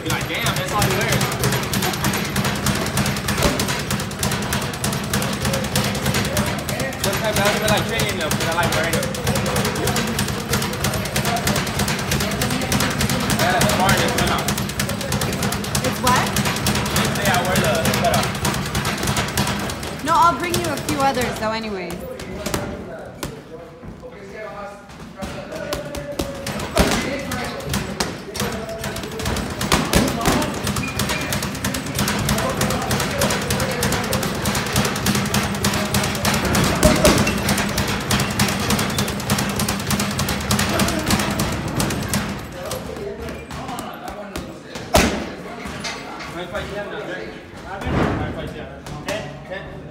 be like, damn, that's all he wears. Sometimes I don't even like training them because I like wearing them. I got a smart in this cutout. It's what? Say I wear the cutout. No, I'll bring you a few others though anyway. Vai fazer, né? Vai fazer. 10?